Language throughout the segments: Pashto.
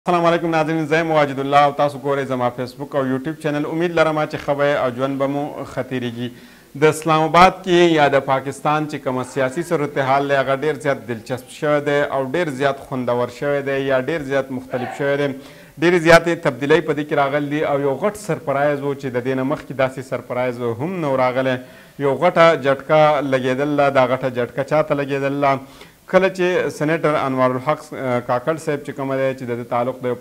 السلام علیکم ناظرین، زه واجد الله او تاسو ګورئ زما فیسبوک او یوټیوب چینل. امید لرم چې ښه او ژوند به مو ختیریږي. د اسلام آباد کې یا د پاکستان چې کومه سیاسي صورتحال دی هغه ډېر زیات دلچسپ شوی دی او ډېر زیات خوندور شوی دی یا ډېر زیات مختلف شوی دی. ډېرې زیاتې تبدیلۍ په دې کې راغلي دي او یو غټ سرپرایز و چې د دې نه مخکې داسې سرپرایز هم نه و راغلی. یو غټه جټکه لګېدله. دا غټه جټکه چاته لګېدله؟ کله چې سینیټر انوار الحق کاکړ صاحب چې کومه دی چې د تعلق د یو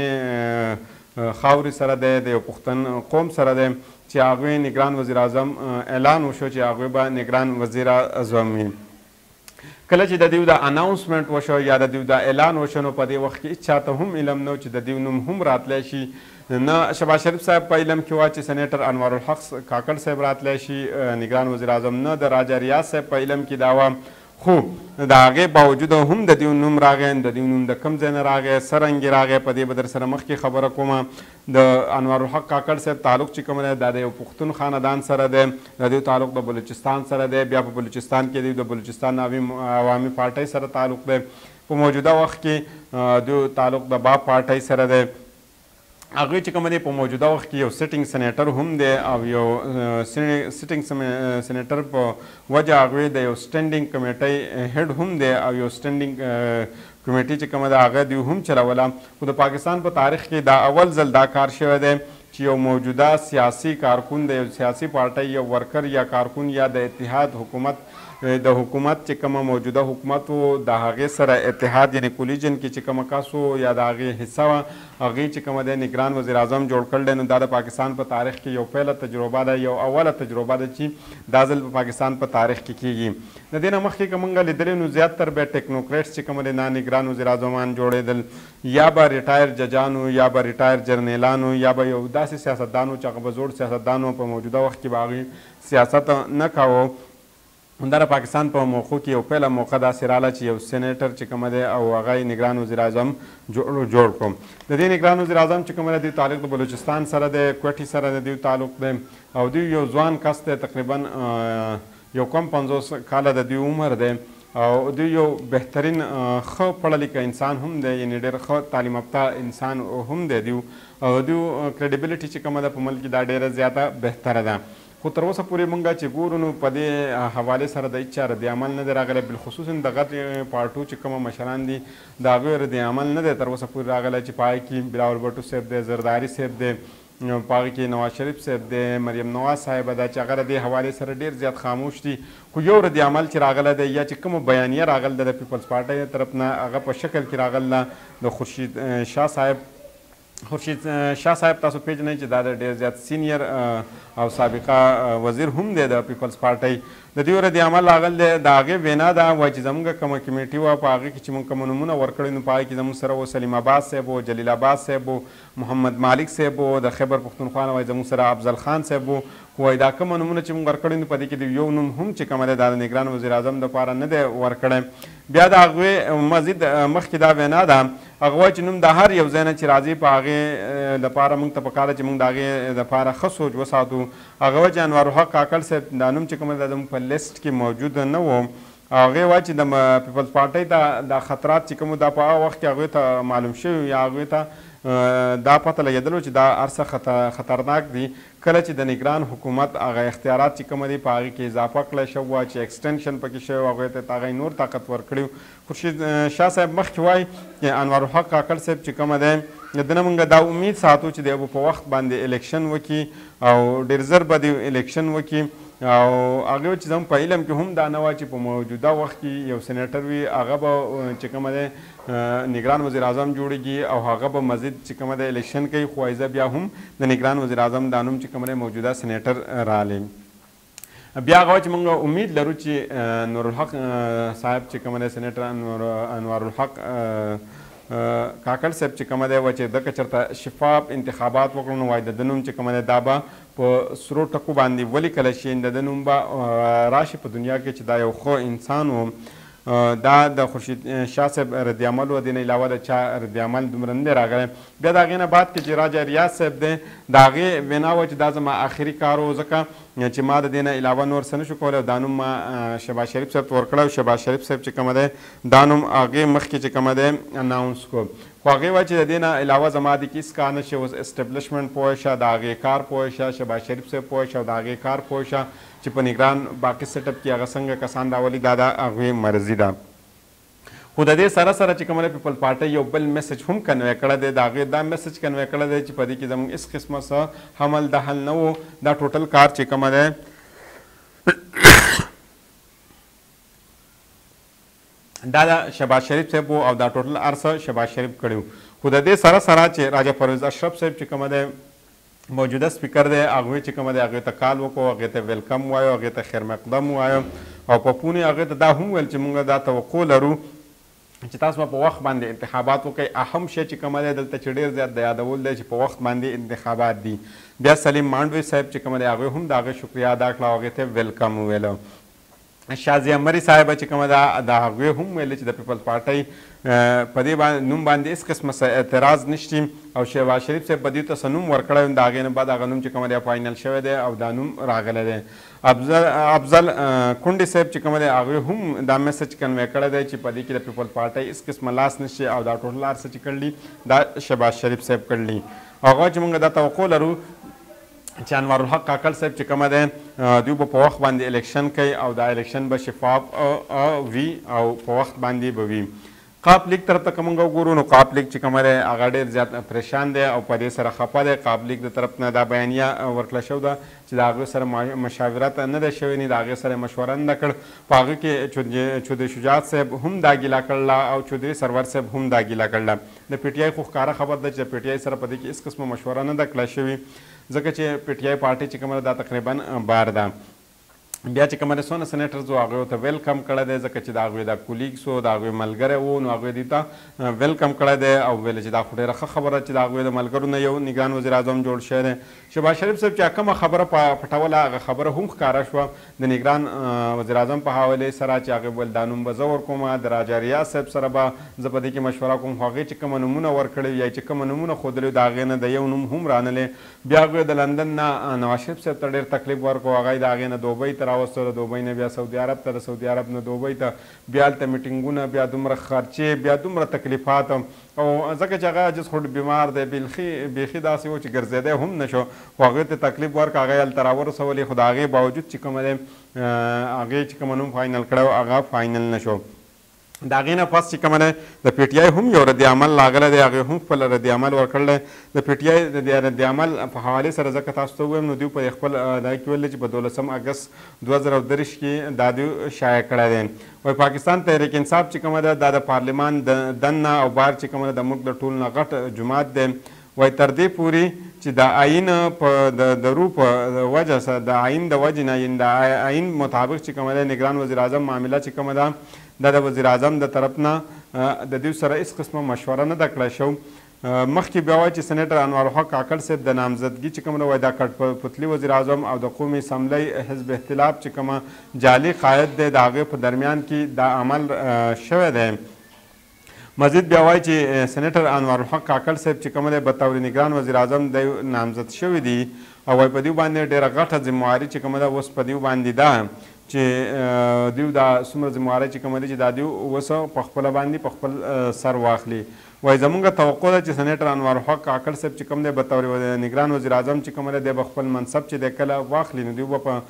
پښتنې خاورې سره دی، د یو پښتن قوم سره دی، چې هغوی نګران وزیر اعظم اعلان وشو چې هغوی به نګران وزیر اعظم وي. کله چې د دوی د اناونسمنټ وشو یا د دوی د اعلان وشو نو په دې وخت کې هېڅ چاته هم علم نه و چې د دوی نوم هم راتلی شي. نه شهباز شریف صاحب په علم کې وه چې سینیټر انوار الحق کاکړ صاحب راتلی شي نګران وزیر اعظم، نه د راجا ریاض صاحب په علم کې دا وه. خو د هغې باوجود هم د دوی نوم راغی. د دوی نوم د کوم ځای نه راغی، څه رنګې راغی، په دې به در سره مخکې خبره کومه. د انوار الحق کاکړ صاحب تعلق چې کوم دی دا د یو پښتون خاندان سره دی. د دوی تعلق د بلوچستان سره دی. بیا په بلوچستان کې دوی د بلوچستان عوامي پارټۍ سره تعلق دی. په موجوده وخت کې دوی تعلق د باب پارټۍ سره دی. هغوی چې کومه دی په موجوده وخت کې یو سیټینګ سینیټر هم دی او یو سیټینګ سینیټر په وجه هغوی د یو سټینډینګ کمیټۍ هیډ هم دی او یو سټینډینګ کمیټې چې کومه ده هغه دوی هم چلوله. خو د پاکستان په تاریخ کې دا اول ځل دا کار شوی دی چې یو موجوده سیاسي کارکون د یو سیاسي پارټۍ یو ورکر یا کارکون یا د اتحاد حکومت د حکومت چې کومه موجوده حکومت و د هغې سره اتحاد یعنې کولیجن کې چې کومه کس و یا د هغې حصه وه هغې چې کومه دی نګران وزیر اعظم جوړ کړی دی. نو دا د پاکستان په تاریخ کې یو پیله تجربه ده، یو اوله تجربه ده چې دا ځل په پاکستان په تاریخ کې کیږي. د دې نه مخکې که موږ لیدلي نو زیاتر به ټیکنوکریټس چې کومه دی نګران وزیر اعظمان جوړېدل، یا به ریټایر ججانو یا به ریټایر جرنیلانو یا به یو داسې سیاستدانو چې هغه به زوړ سیاستدانو په موجوده وخت کې به هغوی سیاست نه کاوه. همدا د پاکستان په موقعو کې یو پیله موقع داسې راغله چې یو سینیټر چې کومه دی او هغه یې نګران وزیر اعظم جوړ کړو. د دې نګران وزیر اعظم چې کومه دی تعلق د بلوچستان سره دی، کوټي سره د دوی تعلق دی او دوی یو ځوان کس دی، تقریبا یو کم 50 کاله د دوی عمر دی او دوی یو بهترین ښه پړه لیکه انسان هم دی، یعنې ډېر ښه تعلیم یافته انسان هم دی دوی او دوی کریډیبلیټي چې کومه ده په ملک کې دا ډېره زیاته بهتره ده. خو تر اوسه پورې مونږ چې ګورو نو په دې حوالې سره د هېڅ چا رد عمل نه دی راغلی، بالخصوص د غټ پارټو چې کومه مشران دي د هغوی رد عمل نه دی تر اوسه پورې راغلی چې په هغې کې بلاول بټو صاحب دی، زرداري صاحب دی، په هغې کې نواز شریف صاحب دی، مریم نواز صاحبه ده چې هغه د دې حوالې سره ډېر زیات خاموش دي. خو یو رد عمل چې راغلی دی یا چې کومه بیانیه راغلی ده د پیپلز پارټۍ د طرف نه هغه په شکل کې راغلی ده د خورشید شاه صاحب. خورشید شاه صاحب تاسو پیژنئ چې دا د ډېر زیات سینیر او سابقه وزیر هم دی د پیپلز پارټۍ. د دې رد عمل راغلی دی د هغې وینا ده وایي چې زموږ کومه کمیټي وه په هغې کې چې موږ کومه نومونه ورکړي نو په هغې کې زموږ سره و سلیم آباد صاحب و، جلیل آباد صاحب و، محمد مالک صاحب و، د خیبر پښتونخوا نه وایي زموږ سره افضل خان صاحب و. خو وایي دا کومه نومونه چې موږ ورکړي نو په دې کې د یو نوم هم چې کومه دی دا د نګران وزیر اعظم دپاره نه دی ورکړی. بیا د هغوی مزید مخکې دا وینا ده هغه وایي چې نوم د هر یو ځای نه چې راځي په هغې دپاره موږ ته پکار ده چې موږ د هغې دپاره ښه سوچ وساتو. هغه وایي چې انوار الحق کاکړ صاحب دا نوم چې کومه ده زموږ په لیسټ کې موجود نه و. هغې وایي چې د پیپلز پارټۍ ته دا خطرات چې کوم دا په هغه وخت کې هغوی ته معلوم شوي یا هغوی ته دا پته لګېدلو چې دا هر څه خطرناک دي. کله چې د نګران حکومت هغه اختیارات چې کومه دي په هغې کې اضافه کړی شوی وه چې ایکسټنشن پکې شوی و، هغوی ته هغوی نور طاقت ورکړي. خورشید شاه صاحب مخکې وایي چې انوار الحق کاکړ صاحب چې کومه دی د نه موږ دا امید ساتو چې دی به په وخت باندې الیکشن وکړي او ډېر زر به دی الیکشن وکړي. او هغې چې زموږ په علم کې هم دا نه وه چې په موجوده وخت کې یو سینیټر وي هغه به چې کومه دی نګران وزیر اعظم جوړېږي او هغه به مزید چې کومه دی الیکشن کوي. خو ایزه بیا هم د نګران وزیر اعظم دا نوم چې کومه دی موجوده سینیټر رالی. بیا هغه چې موږ امید لرو چې نور الحق صاحب چې کومه دی سینیټر انوار الحق کاکړ صاحب چې کومه دی و چې دغه چېرته شفاف انتخابات وکړو نو وایي د ده نوم چې کومه دی دا به په سرو ټکو باندې ولیکلی شي، د ده نوم به راشي په دنیا کې چې دا یو ښه انسان و. دا د خورشید شاه صاحب رد عمل و، دې نه علاوه د چا رد عمل دومره نه دی راغلی. بیا د هغې نه بعد کې چې راجا ریاض صاحب دی د هغې وینا وه چې دا زما آخري کار و ځکه چې ما د دې نه علاوه نور څه نشو کولی او دا نوم ما شهباز شریف صاحب ته ورکړی او شهباز شریف صاحب چې کومه دی دا نوم هغې مخکې چې کومه دی اناونس کړو. خو هغې وایي چې د دې نه علاوه زما د کې هېڅ کار نه شي. اوس اسټبلشمنټ پوه شه، د هغې کار پوه شه، شهباز شریف صاحب پوه شه او د هغې کار پوه شه چې په نګران باقي سیټ اپ کې هغه څنګه کسان راولي، دا د هغوی مرضي ده. خو د دې سره سره چې کومه پیپل پارټۍ یو بل میسج هم کنوی کړی دی، د هغې دا میسج کنوی کړی دی چې په دې کې زموږ هېڅ قسمه څه حمل دخل نه و. دا ټوټل کار چې کومه دی دا د شهباز شریف صاحب او دا ټوټل هر څه شهباز شریف کړي وو. خو د دې سره سره چې راجا پرویز اشرف صاحب چې کومه دی موجوده سپیکر دی، هغوی چې کومه دی هغې ته کال وکړو، هغې ته ویلکم ووایو، هغې ته خیر مقدم ووایو او په پونې هغې ته دا هم ویل چې موږ دا توقع لرو چې تاسو په وخت باندې انتخابات وکړئ. اهم شی چې کومه دی دلته چې ډېر زیات د یادول دی چې په وخت باندې انتخابات دي. بیا سلیم مانډوي صاحب چې کومه دی هغوی هم د هغې شکریه ادا کړه او هغې ته ویلکم وویله. شازیه مري صاحبه چې کومه ده د هغوی هم ویلې چې د پیپلز پارټۍ په دې نوم باندې هېڅ قسمه اعتراض نشته او شهباز شریف صاحب به دې ته څه نوم ورکړی و، د هغې نه بعد هغه نوم چې کومه دی فاینل شوی دی او دا نوم راغلی دی. افضل کونډې صاحب چې کومه دی هغوی هم دا میسج کنوی کړی دی چې په دې کې د پیپل پارټۍ هېڅ قسمه لاس نشي او دا ټوټل هر څه چې کړلي دا شهباز شریف صاحب کړلي. هغه چې موږ دا توقع لرو چې انوارالحق کاکړ صاحب چې کومه دی دوی به په وخت باندې الیکشن کوي او دا الیکشن به شفاف وي او په وخت باندې به وي. قاپ لیګ طرف ته که موږ وګورو نو قاپ لیګ چې کومه دی هغه ډېر زیات پریشان دی او په دې سره خفه دی. قاپ لیګ د طرف نه دا بیانیه ورکړه شوې ده چې د هغوی سره مشاورت نه ده شوی نه د هغې سره مشوره نه ده کړ. په هغه کې چودري شجاعت صاحب هم دا ګیله کړله او چودري سرور صاحب هم دا ګیله کړله. د پی ټي آی خو ښکاره خبر ده چې د پی ټي آی سره په دې کې هېڅ قسمه مشوره نه ده کړه شوې ځکه چې پی ټي آی پارټۍ چې کومه ده دا تقریبا بار ده. بیا چې کومه څونه سینیټرز وو هغوی ورته ویلکم کړی دی ځکه چې د هغوی دا کولیګس وو، د هغوی ملګری وو، نو هغوی دې ته ویلکم کړی دی او ویل چې دا خو ډېره ښه خبره چې د هغوی د ملګرو نه یو نګران وزیر اعظم جوړ شوی دی. شهباز شریف صاحب چې کومه خبره پټوله هغه خبره هم ښکاره شوه د نګران وزیر اعظم په حوالې سره چې هغې ویل دا نوم به زه ورکوم، د راجا ریاض صاحب سره به زه په دې کې مشوره کوم. خو هغې چې کومه نومونه ورکړي یا چې کومه نومونه ښودلي د هغې نه د یو نوم هم رانلی. بیا هغوی د لندن نه نواز شریف صاحب ته ډېر تکلیف ورکړو، هغه یې د هغې نه دوبۍ ته راوستو، د دوبۍ بیا سعودي عرب ته، د سعودي عرب نه دوبۍ ته، بیا هلته میټینګونه، بیا دومره خرچې، بیا دومره تکلیفات او ځکه چې هغه عجز خو بیمار دی بیخي داسې و چې ګرځېدی هم نه شو خو هغې ته تکلیف ورکړه، هغه یې هلته راورسولې خو د هغې باوجود چې کومه دی هغې چې کومه نوم فاینل کړی و هغه فاینل نه شو. د هغې نه پس چې کومه دی د پی ټي آی هم یو رد عمل راغلی دی، هغې هم خپل رد عمل ورکړلی. د پی ټي آی د رد عمل په حوالې سره ځکه تاسو ته ووایم نو دوی په خپل دا کې ویل چې په 12 اګست 2023 کې دا دوی شایع کړی دی. وایي پاکستان تحریک انصاف چې کومه ده دا د پارلمان دننه او بهر چې کومه ده د ملک د ټولو نه غټ جماعت دی. وایي تر دې پورې چې د آیین په د درو په وجه سره د آیین د وجې نه د آیین مطابق چې کومه ده نګران وزیر اعظم معامله چې کومه ده دا د وزیر اعظم د طرف نه د دوی سره هېڅ قسمه مشوره نه ده کړی شو. مخکې بیا وایي چې سینیټر انوارالحق کاکړ صاحب د نامزدګي چې کومه ده وایي دا کټ پتلي وزیر اعظم او د قومي اسمبلی حزب اختلاف چې کومه جعلي قاید دی د هغې په درمیان کې دا عمل شوی دی. مزید بیا وایي چې سینیټر انوارالحق کاکړ صاحب چې کومه دی بطور نګران وزیر اعظم دی نامزد شوي دي او وایي په دوی باندې ډېره غټه ذمهواري چې کومه ده اوس په دوی باندې ده چې دوی دا څومره ذمهواري چې کومه ده چې دا دوی اوس په خپله باندې په خپل سر واخلي. وایي زموږ توقع ده چې سینیټر انوارالحق کاکړ صاحب چې کوم دی بطور نګران وزیر اعظم چې کومه ده دی به خپل منصب چې دی کله واخلي نو دوی به په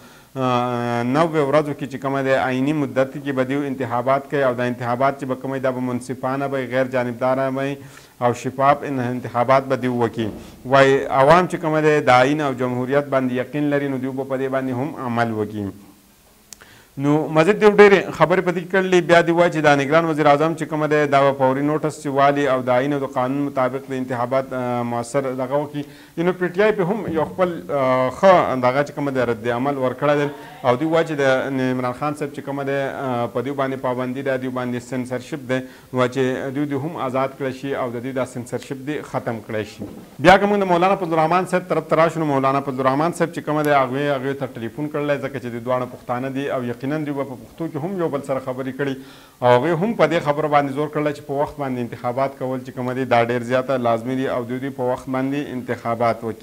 90 ورځو کې چې کومه دی آئیني مدت کې به دوی انتخابات کوي او دا انتخابات چې به کومه دا به منصفانه به غیر جانبداره به او شفاف انتخابات به دوی وکړي. وایي عوام چې کومه دی د آئین او جمهوریت باندې یقین لري نو دوی به په دې باندې هم عمل وکړي. نو مزید دوی ډېرې خبرې په دې کې کړلې. بیا دوی وایي چې دا نګران وزیر اعظم چې کومه دی دا به فوري نوټس چې والي او د آئین او د قانون مطابق د انتخابات مؤثر دغه وکړي. نو پی ټي آی په هم یو خپل ښه دغه چې کومه دی رد عمل ورکړی دی او دوی وایي چې د عمران خان صاحب چې کومه دی په دوی باندې پابندي ده، دوی باندې سنسرشپ دی، وایي چې دوی هم آزاد کړی شي او د دوی دا سنسرشپ دی ختم کړی شي. بیا که موږ د مولانا فضلالرحمن صاحب طرف ته راشو نو مولانا فضلالرحمن صاحب چې کومه دی هغوی ته ټلیفون کړلی ځکه چې دوی دواړه پښتانه دي او یقینا دوی به په پښتو کې هم یو بل سره خبرې کړي او هغوی هم په دې خبره باندې زور کړلی چې په وخت باندې انتخابات کول چې کومه دی دا ډېر زیاته لازمي دي او دوی په وخت باندې انتخابات وکړي.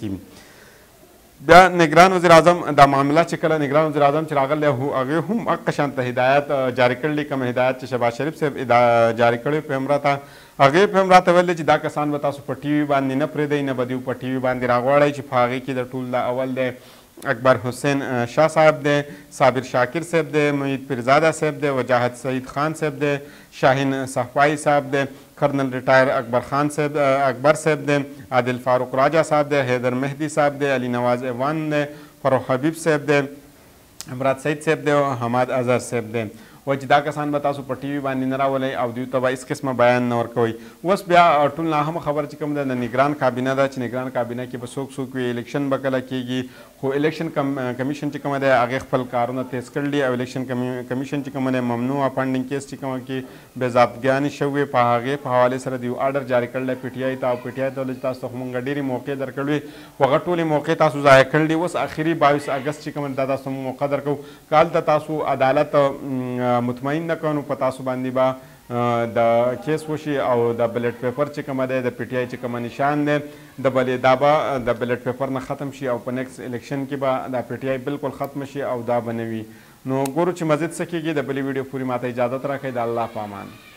بیا نګران وزیر اعظم دا معامله چې کله نګران وزیر اعظم چې راغلی هغې هم هغه شانته هدایت جاري کړلي کوم هدایت چې شهباز شریف صاحب جاري کړی په عمره ته هغې په هم راته ویل چې دا کسان به تاسو په ټي وي باندې نه پرېږدئ نه به دوی په ټي وي باندې راغواړئ چې په هغې کې د ټول د اول دی اکبر حسین شاه صاحب دی، صابر شاکر صاحب دی، محیط پیرزاده صاحب دی، وجاهد سعید خان صاحب دی، شاهین صفوایی صاحب دی، کرنل ریټایر اکبر صاحب دی، عادل فاروق راجا صاحب دی، حیدر مهدي صاحب دی، علي نواز ایوان دی، فروخ حبیب صاحب دی، امراد سعید صاحب دی او حماد اظهر صاحب دی. وایي چې دا کسان به تاسو په ټي وي باندې نه راولئ او دوی ته به هېڅ قسمه بیان نه ورکوئ. اوس بیا ټول ناهمه خبره چې کوم ده د نګران کابینه ده چې نګران کابینه کې به څوک وي، الیکشن به کله کېږي، خو الیکشن کمیشن چې کومه دی هغې خپل کارونه تیز کړي دي او الیکشن کمیشن چې کومه دی ممنوع فنډینګ کیس چې کومه کې بې ضابطګیانې شوې په هغې په حوالې سره د یو آرډر جاري کړی پی ټي آی ته او پی ټي آی ته ویل چې تاسو ته خو مونږ ډېرې موقع درکړې خو هغه ټولې موقع تاسو ضایع کړل دي. اوس اخري 22 اګست چې کومه دا تاسو موقع درکوو که هلته تاسو عدالت مطمئن نه کړو نو په تاسو باندې به د کیس وشي او د بلټ پیپر چې کومه دی د پی ټي آی چې کومه نشان دی د بلې دا به د بلټ پیپر نه ختم شي او په نیکسټ الیکشن کې به د پی ټي آی بالکل ختم شي او دا به نه وي. نو ګورو چې مزید څه کېږي. د بلې ویډیو پورې ماته اجازت راکړئ. د الله په امان.